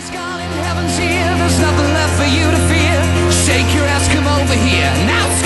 Scarlet heaven's here, there's nothing left for you to fear. Shake your ass, come over here. Now